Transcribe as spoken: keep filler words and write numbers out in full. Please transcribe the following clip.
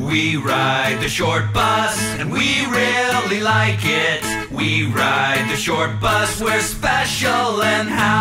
We ride the short bus, and we really like it. We ride the short bus, we're special, and how